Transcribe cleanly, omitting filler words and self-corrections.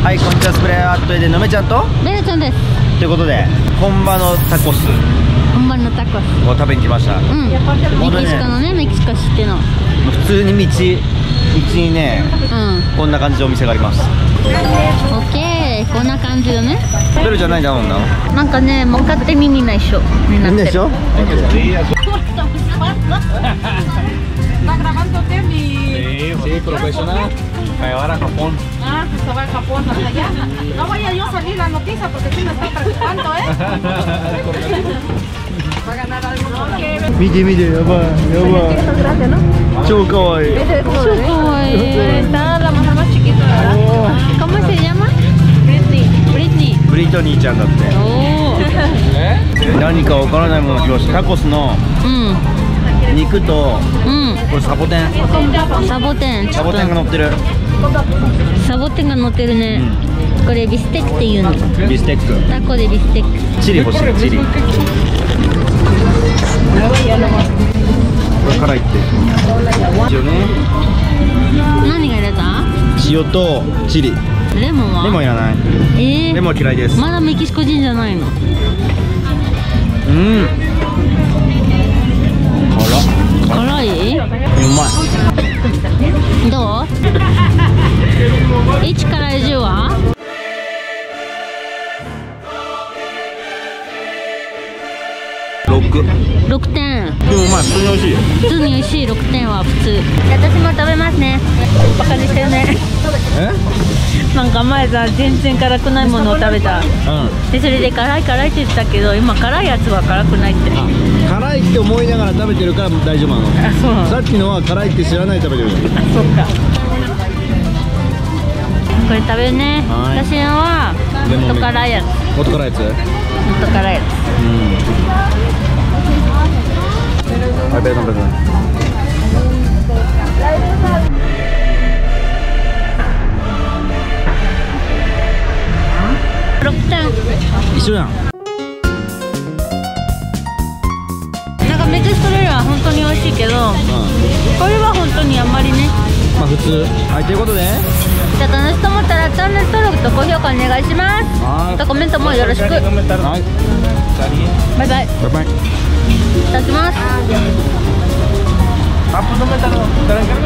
はい、こんにちは、スプレーアートでのめちゃんとベルちゃんです。 ということで、本場のタコス本場のタコス。 を食べに来ました。 うん。メキシコのね、メキシコシティの。 普通に道にね、 うん。 こんな感じでお店があります。 オッケー、こんな感じだね。 ベルちゃん何頼んだの？ なんかね、もう勝手にみんな一緒になってる。 でしょ？ ¿Está grabando usted mi...? Sí, profesional. Ahora Japón. Ah, pues se va a Japón hasta allá. No vaya yo a salir la noticia porque sí me está preocupando, ¿eh? Va a ganar algo. Mire, ya va. Choco, güey. Está la mujer más chiquita, ¿verdad? ¿Cómo se llama? Britney. ブリトニーちゃんだって。何かわからないものが来ました。タコスの肉と、これサボテン。 サボテン。 サボテンが乗ってる。 サボテンが乗ってるね。これビステックっていうの。 ビステック。 タコでビステック。 チリ欲しい、チリ。これ辛いって。塩ね。 何が入れた？ 塩とチリ。 レモンは？ レモンいらない。レモン嫌いです。 まだメキシコ人じゃないの？辛い？うまい。どう？1から10は？6点。 でもうまい、普通に美味しい。 普通に美味しい。6点は普通。私も食べますね。バカにしてるね。なんか前さ、全然辛くないものを食べた。でそれで辛い辛いって言ってたけど、今辛いやつは辛くないって。 辛いって思いながら食べてるから大丈夫なの。 あ、そう。 さっきのは辛いって知らないで食べてるじゃん。 あ、そっか。これ食べるね。私のは元辛いやつ。 元辛いやつ？ 元辛いやつ。 はい、ベルトン。 6点。 一緒やん。 なんかメキシコ料理は本当に美味しいけど、これは本当にあんまりね。 まあ普通。はい、ということで、 じゃあ楽しいと思ったらチャンネル登録と高評価お願いします。あとコメントもよろしく。はい。バイバイ。 バイバイ。 いただきます。